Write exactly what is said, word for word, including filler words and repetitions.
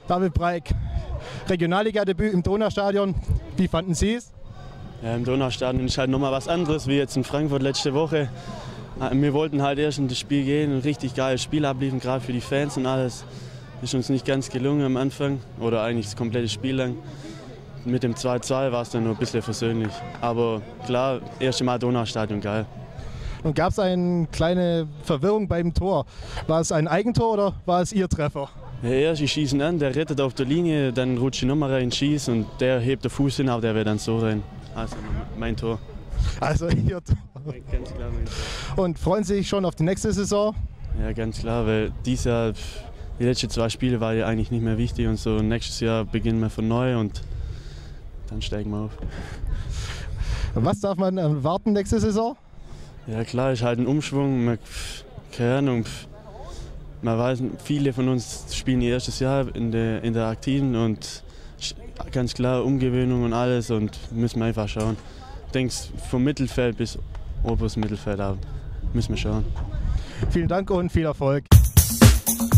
David Breik, Regionalliga-Debüt im Donaustadion. Wie fanden Sie es? Ja, im Donaustadion ist halt nochmal was anderes wie jetzt in Frankfurt letzte Woche. Wir wollten halt erst in das Spiel gehen und richtig geiles Spiel abliefern, gerade für die Fans und alles. Ist uns nicht ganz gelungen am Anfang oder eigentlich das komplette Spiel lang. Mit dem zwei zwei war es dann nur ein bisschen versöhnlich. Aber klar, erste Mal Donaustadion, geil. Und gab es eine kleine Verwirrung beim Tor? War es ein Eigentor oder war es Ihr Treffer? Ja, erst ich schießen an, der rettet auf der Linie, dann rutscht die Nummer rein, schießt und der hebt den Fuß hin, aber der wird dann so rein. Also mein Tor. Also Ihr Tor. Ganz klar mein Tor. Und freuen Sie sich schon auf die nächste Saison? Ja, ganz klar, weil dieses Jahr, die letzten zwei Spiele waren ja eigentlich nicht mehr wichtig und so. Nächstes Jahr beginnen wir von neu und dann steigen wir auf. Was darf man erwarten nächste Saison? Ja klar, ist halt ein Umschwung, man, keine Ahnung. Man weiß, viele von uns spielen ihr erstes Jahr in der, in der Aktiven und ganz klar Umgewöhnung und alles und müssen wir einfach schauen. Ich denke, vom Mittelfeld bis oberes Mittelfeld müssen wir schauen. Vielen Dank und viel Erfolg.